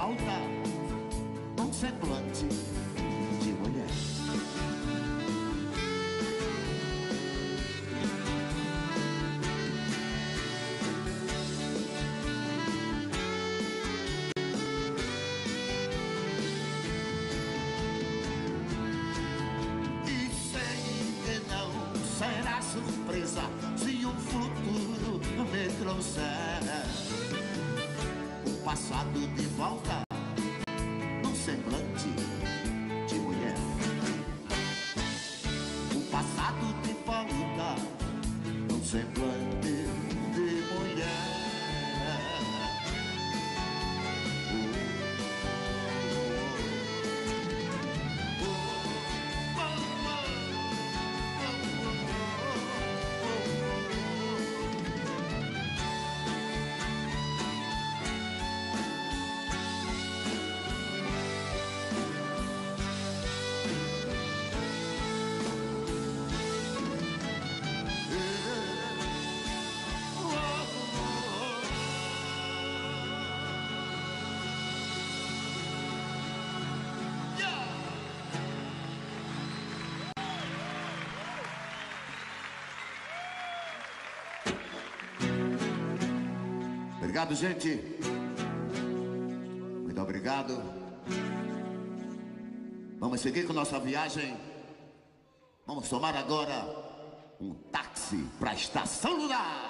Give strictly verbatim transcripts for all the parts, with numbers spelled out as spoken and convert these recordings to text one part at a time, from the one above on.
volta num semblante de mulher. E sei que não será surpresa se o futuro me trouxer o passado de volta num semblante de mulher. O passado de volta num semblante de mulher. Obrigado, gente. Muito obrigado. Vamos seguir com nossa viagem. Vamos tomar agora um táxi para a Estação Lunar.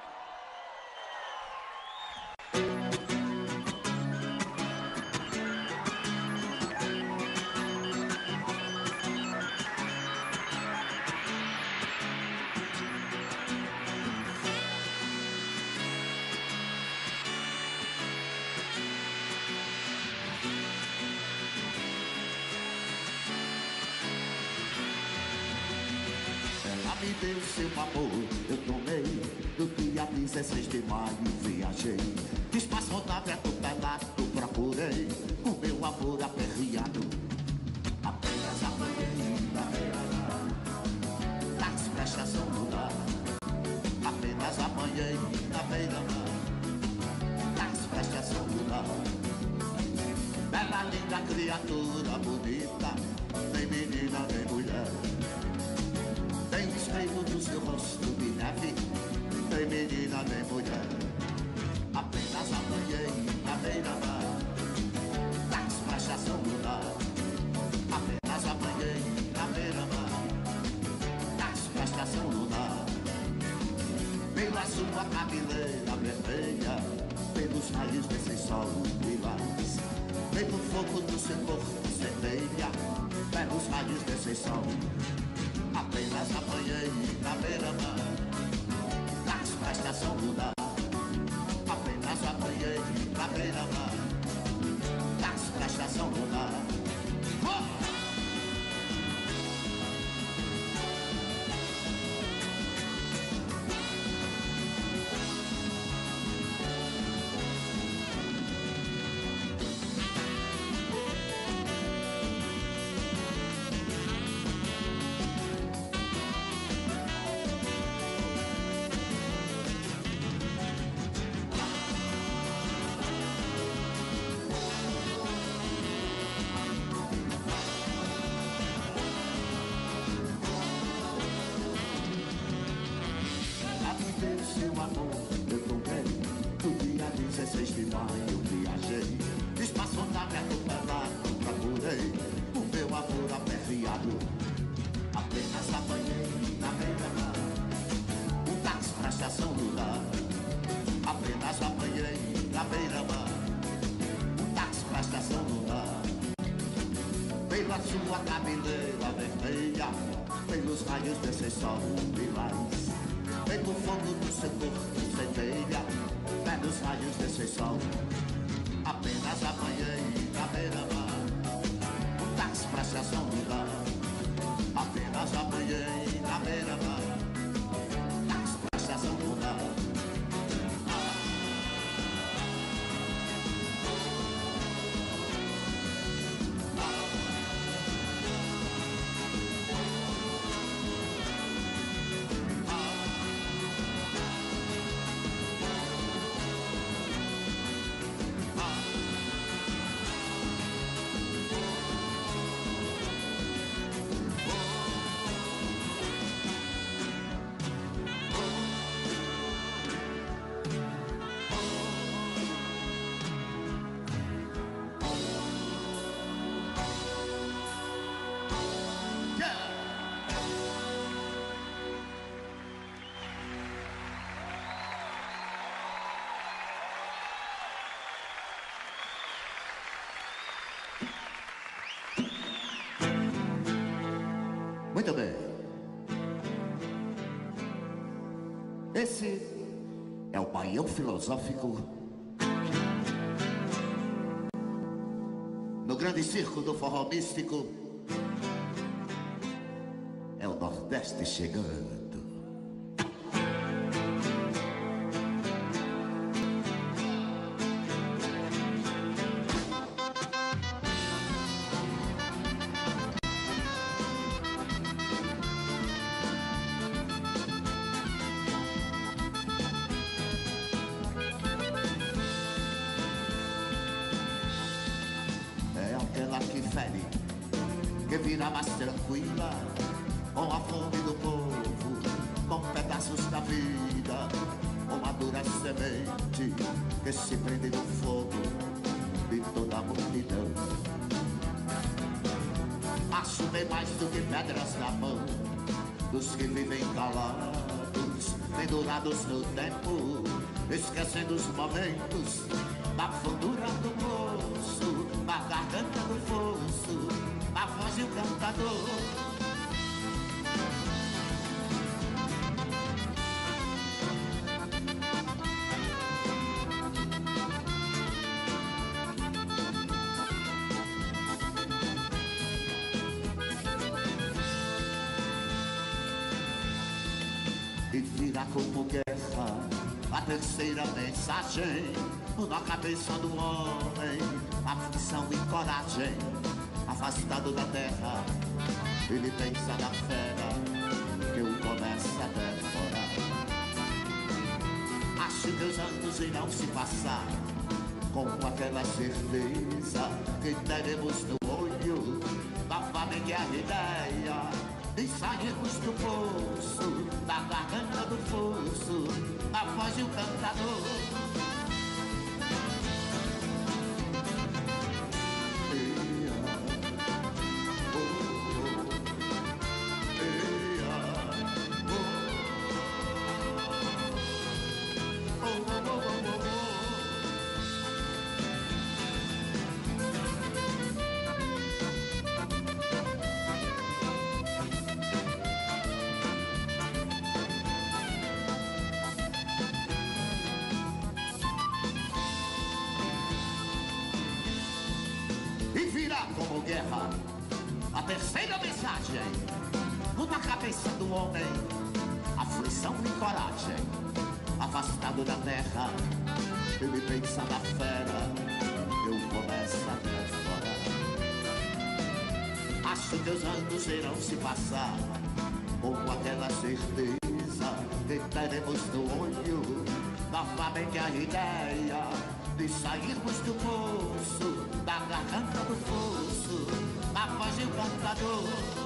Me deu seu amor, eu tomei. Do dia dezesseis de maio viajei. Espaçonave atropelado, procurei o meu amor aperreado. Apenas apanhei na beira-mar, táxi pra Estação Lunar. Apenas apanhei na beira-mar, táxi pra Estação Lunar. Bela, linda criatura bonita, nem menina nem mulher. Tem o espelho do seu rosto de neve, nem menina nem mulher. Apenas apanhei na beira-mar, táxi pra Estação Lunar. Apenas apanhei na beira-mar, táxi pra Estação Lunar. Pela sua cabeleira vermelha, pelos raios desse sol lilás, pelo fogo do seu corpo centelha, pelos raios desse sol. Apenas apanhei na beira-mar, táxi pra Estação Lunar. Apenas apanhei na beira-mar, táxi pra Estação Lunar. Oh! Seu amor, eu tomei. Do dia dezesseis de maio eu viajei. Espaçonave atropelado, procurei o meu amor aperreado. Apenas apanhei na beira-mar, um táxi pra Estação Lunar. Apenas apanhei na beira-mar, um táxi pra Estação Lunar. Pela sua cabeleira vermelha, pelos raios desse sol lilás, pelo fogo do seu corpo centelha, pelos raios desse sol. Apenas apanhei na beira-mar, um táxi pra Estação Lunar. Apenas apanhei na beira-mar, táxi pra Estação Lunar. Muito bem. Esse é o Baião Filosófico no grande circo do forró místico. É o Nordeste chegando. Que vira mais tranquila, com a fome do povo, com pedaços da vida, uma dura semente que se prende no fogo de toda a multidão. Assumem mais do que pedras na mão dos que vivem calados, pendurados no tempo, esquecendo os momentos da fundura do poço, na garganta do fosso, a voz e o cantador. E vira como guerra a terceira mensagem na cabeça do homem, aflição e coragem. Afastado da terra, ele pensa na fera que o começa a devorar. Acho que os anos irão se passar com aquela certeza que teremos no olho novamente a ideia de sairmos do poço, da garganta do fosso, a voz e o cantador. Como guerra, a terceira mensagem na cabeça do homem, aflição e coragem. Afastado da terra, ele pensa na fera, eu começo a devorar. Acho que os anos irão se passar com aquela certeza que teremos no olho novamente a ideia de sairmos do poço, da garganta do fosso, a voz e o cantador.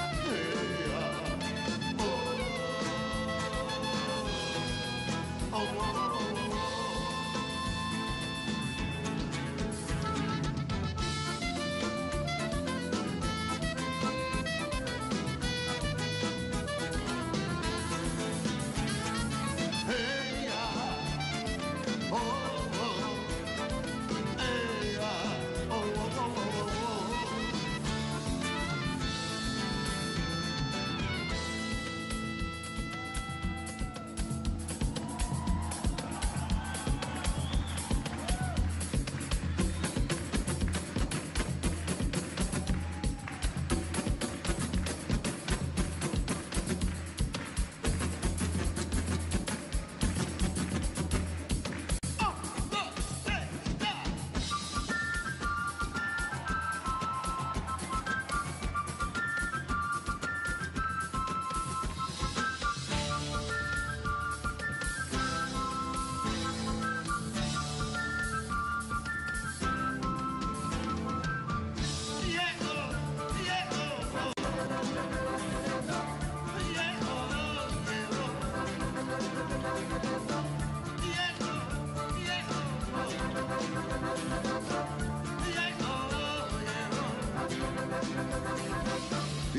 Oh,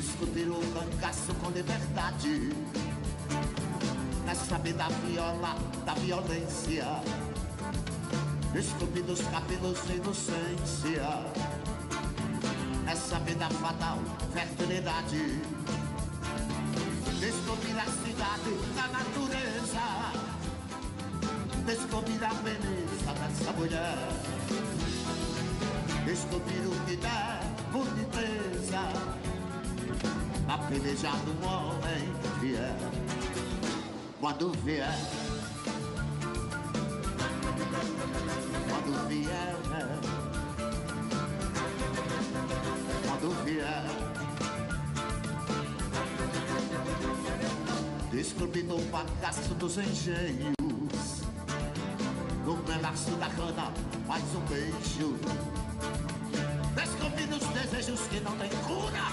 discutir o cangaço com liberdade, é saber da viola, da violência, esculpir dos cabelos de inocência, é saber da fatal fertilidade, descobrir a cidade da natureza, descobrir a beleza dessa mulher, descobrir o que der boniteza, na peleja do homem fiel. Quando vier, quando vier, quando vier, descobrindo o bagaço dos engenhos, no pedaço da cana faz um beijo, descobrindo os desejos que não tem cura,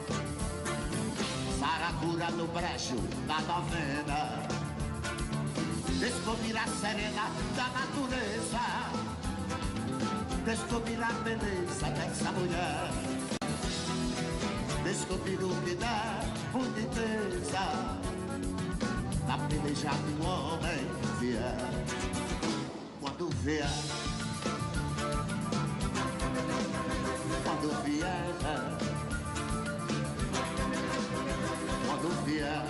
saracura no brejo da novena, descobrir a serena da natureza, descobrir a beleza dessa mulher, descobrir o que dá boniteza, na peleja do homem fiel. Quando vier, quando vier, quando vier,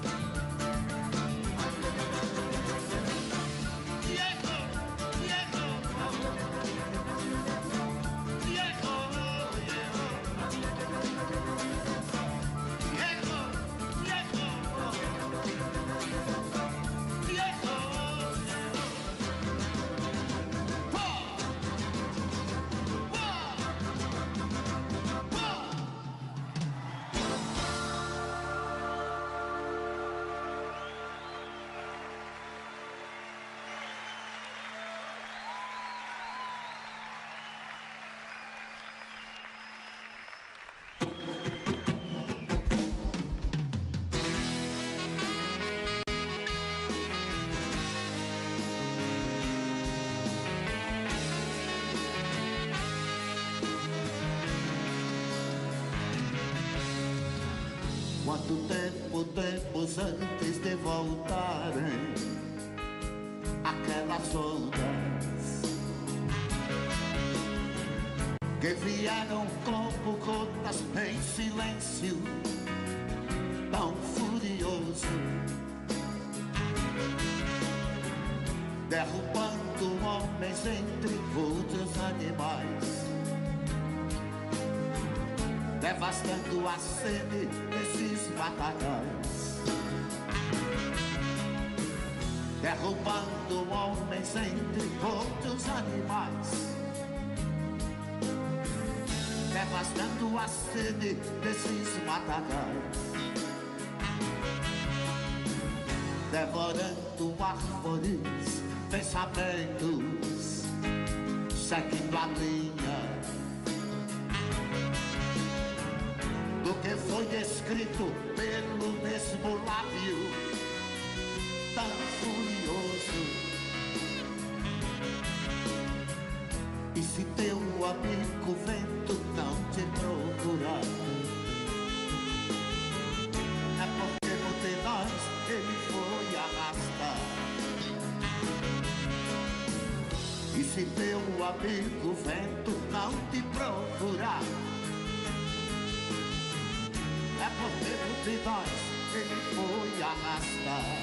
quanto tempo, tempos antes de voltarem aquelas ondas que vieram como gotas em silêncio tão furioso, derrubando homens entre outros animais, devastando a sede desses batalhões, derrubando homens entre outros animais, devastando a sede desses batalhões, devorando árvores, pensamentos, seguindo a linha do que foi escrito pelo mesmo lábio tão furioso. E se teu amigo vento não te procurar, é porque não de nós ele foi arrastar. E se teu amigo vento não te procurar, é porque de nós ele foi arrastar.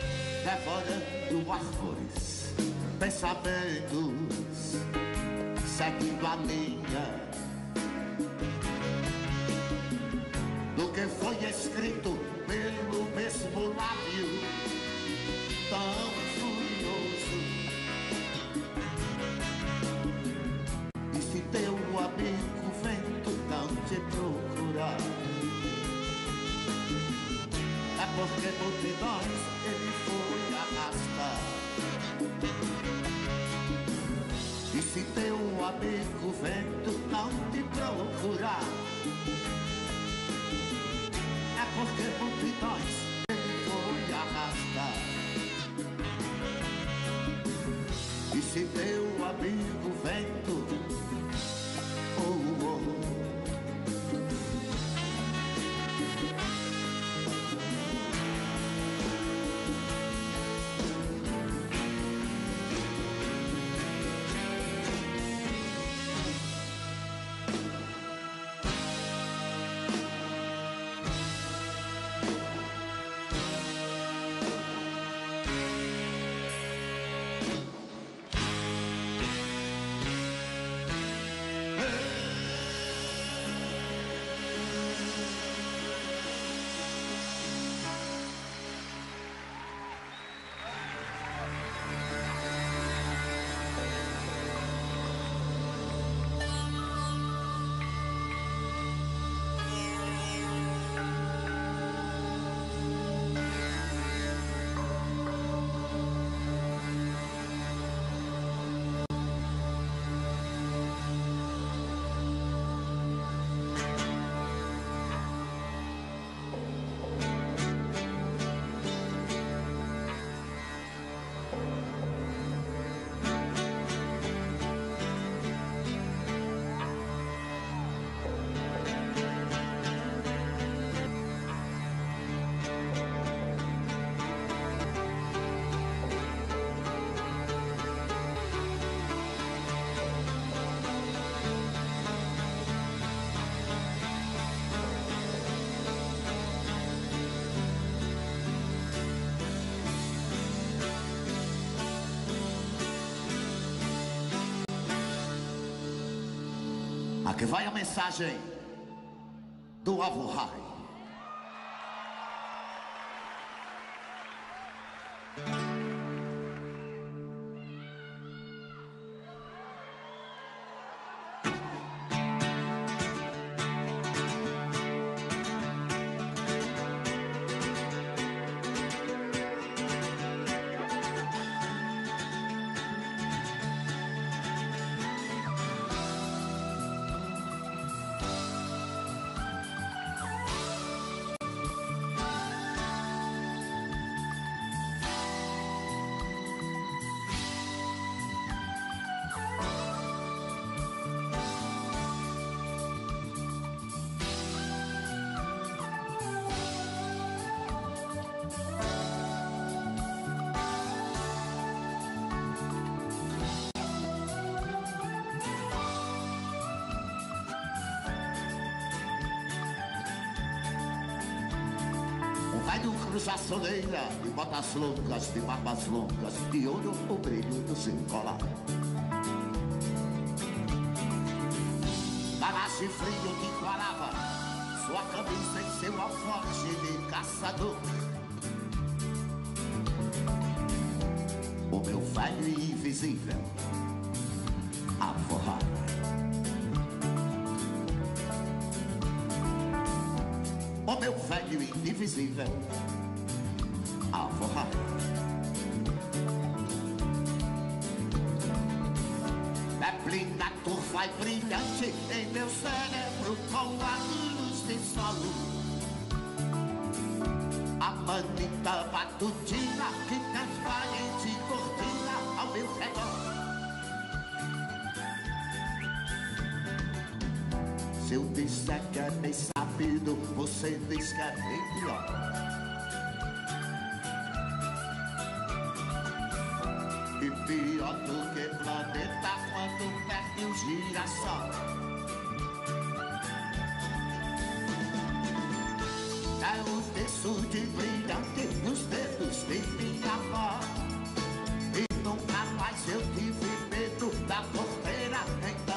devorando árvores, pensamentos, seguindo a linha do que foi escrito pelo mesmo lábio tão furioso. E se teu amigo vento não te procurar, é porque multidões ele foi arrastar. E se teu amigo vento não te procurar, é porque multidões ele foi arrastar. E se teu amigo vento, oh, oh, aqui vai a mensagem do Avô Rai. Cruza a soleira e botas longas, de barbas longas, de ouro o brilho do seu colar. Balaje frio que igualava sua camisa e seu alforje de caçador. O meu velho e invisível Avô Rai. O meu velho e indivisível Avô Rai. Neblina turva e brilhante em meu cérebro com a luz de sol. A manita matutina que transparente cortina ao meu redor. Se eu disser que é bem sabido, você diz que é bem pior. E pior do que planeta quando perde o girassol. É o terço de brilhante nos dedos de minha avó. E nunca mais eu tive medo da porteira, então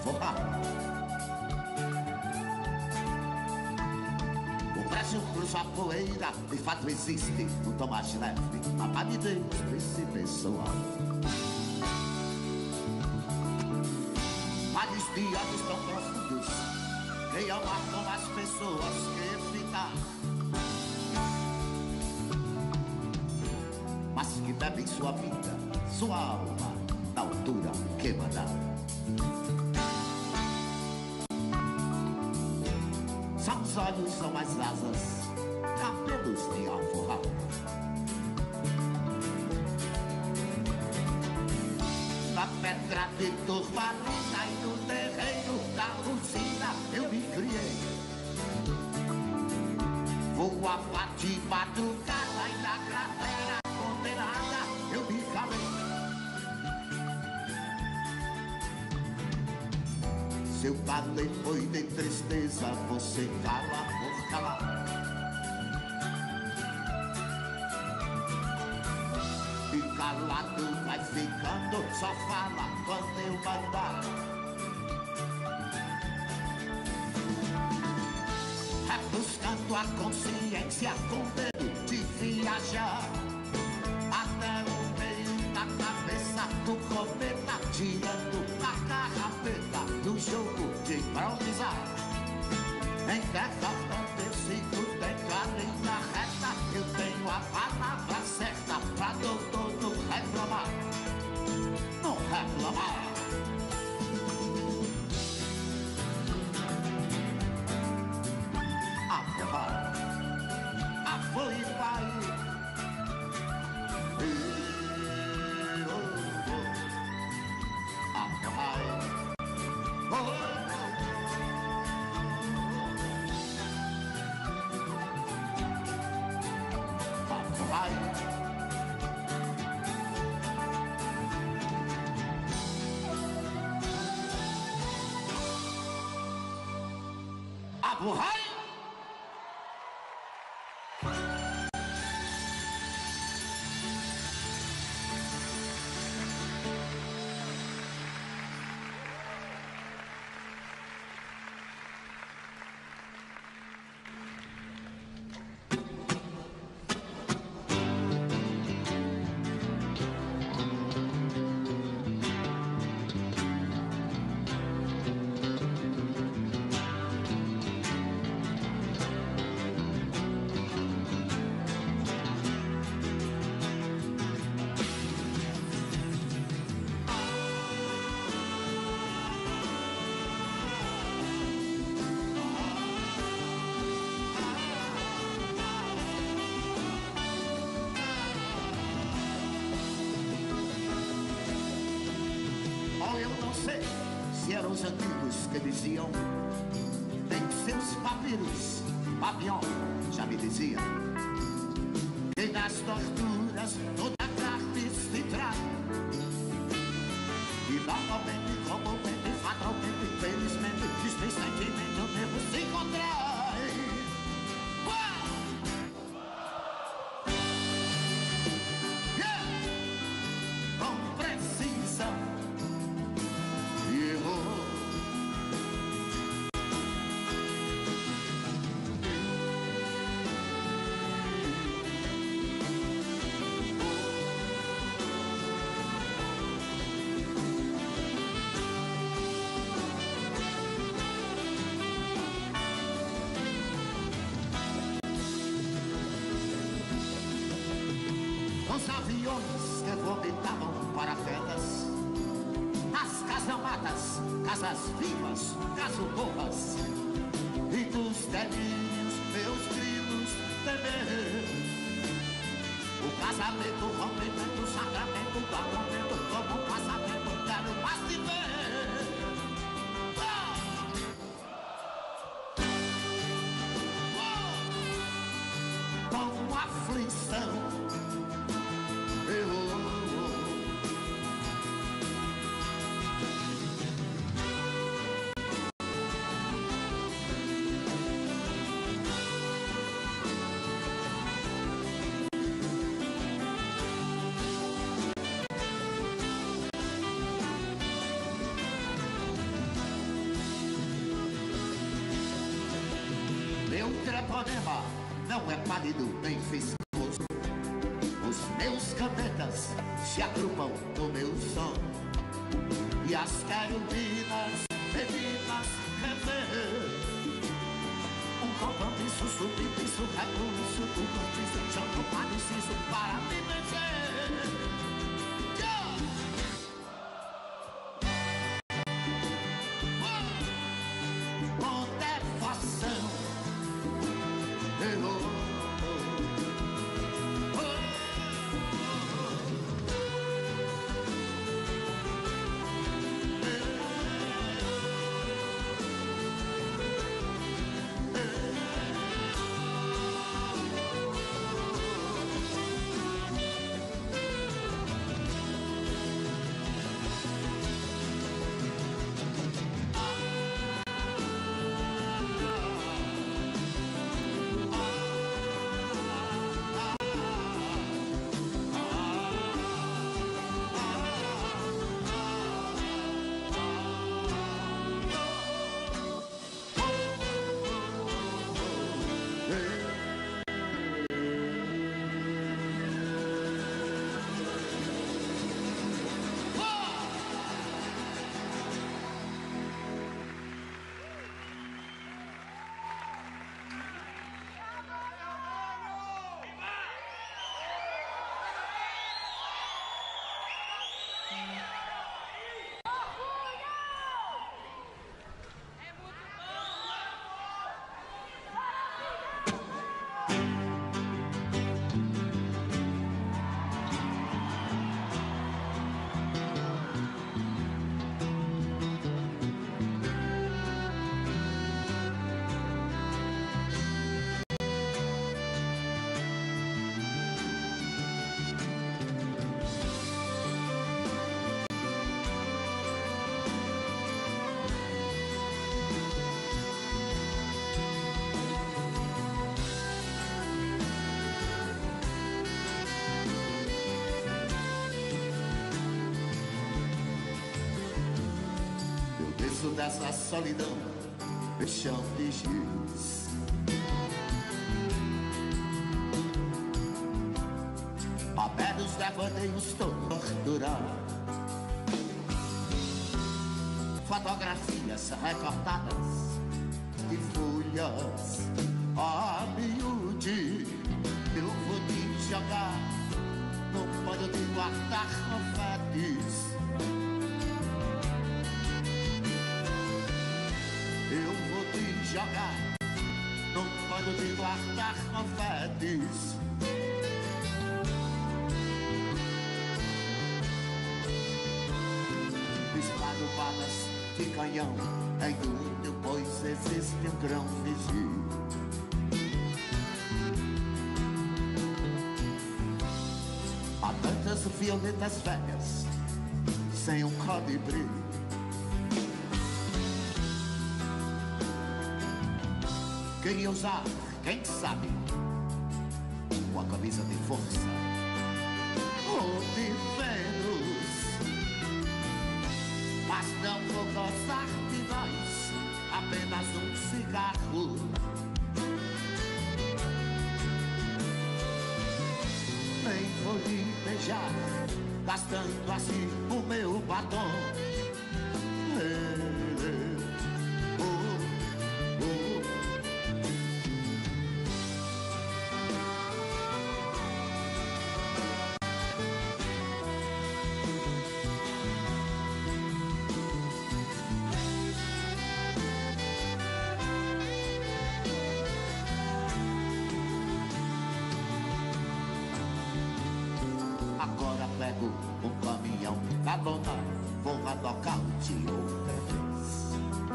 forrado. O Brasil cruza a poeira, de fato existe um tomate leve, a palidez desse pessoal. Vários piados tão profundos que amargam as pessoas que ficar, mas que bebem sua vida, sua alma, na altura que mandar. São os olhos, são as asas, cabelos de alforral. Na pedra de turmalina e no terreiro da usina eu me criei. Voava de madrugada e na cratera condenada eu me calei. Seu balé foi de tristeza, você cala por calar. E calado vai ficando, só fala quando eu mandar. É buscando a consciência com medo de viajar até o meio da cabeça do cometa, tirando a carrapeta do jogo de improvisar. Em terra onde eu sigo, tem carinha reta, eu tenho a palavra certa pra doutor não reclamar, não reclamar. A porra, a foi e vai. Abu-Hai! Se eram os antigos que diziam, tem seus papiros, Papião já me dizia, que nas torturas toda a carne se traz. E normalmente, comumente, fatalmente, infelizmente, este sentimento mesmo se contrai. Yeah! Com precisão. Os aviões que vomitavam paraquedas, as casamatas, casas vivas, casumorras, e dos delírios meus grilos temer. O casamento, o rompimento, o sacramento, o argumento, como um casamento, quero mais te ver. Oh! Oh! Com aflição eu Ipanema não é pálido nem viscoso. Os meus canetas se agrupam no meu som e as querubinas meninas rever um compromisso, submisso, recurso, tudo isso, chamo parecido para me vencer. Yeah! Oh! Com devoção, errou. Dessa solidão, o chão de giz. A pé dos devaneios torturar. Fotografias recortadas de folhas a miúde. Eu vou te jogar no pano de guardar confetes. Eu vou te jogar no pano de guardar confetes. Disparo balas de canhão em túnel, pois existe um grão vizinho. Há tantas violetas velhas sem um colibri. Queria usar, quem sabe, uma camisa de força ou de Vênus, mas não vou gozar de nós, apenas um cigarro. Nem vou lhe beijar, gastando assim o meu batom. Agora pego um caminhão na lona, vou a nocaute outra vez.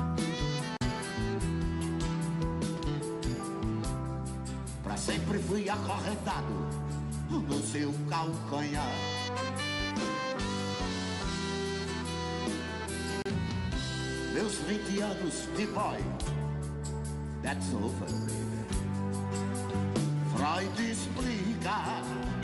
Pra sempre fui acorrentado no seu calcanhar. Meus vinte anos de boy, that's over, baby. Freud explica.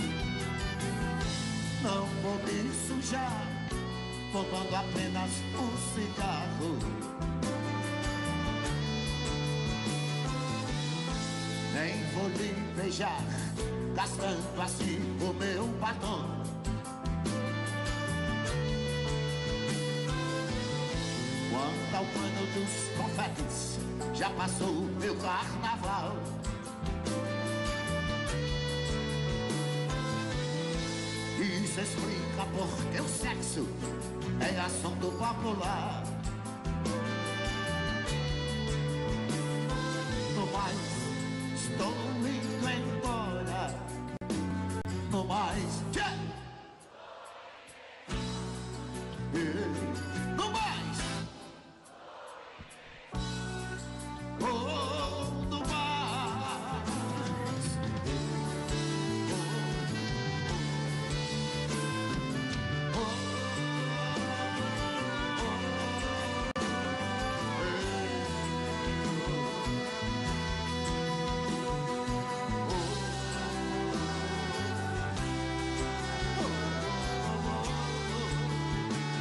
Não vou me sujar, fumando apenas um cigarro. nem vou lhe beijar, gastando assim o meu batom. Quanto ao pano dos confetes, já passou o meu carnaval. Isso explica porque o sexo é assunto popular.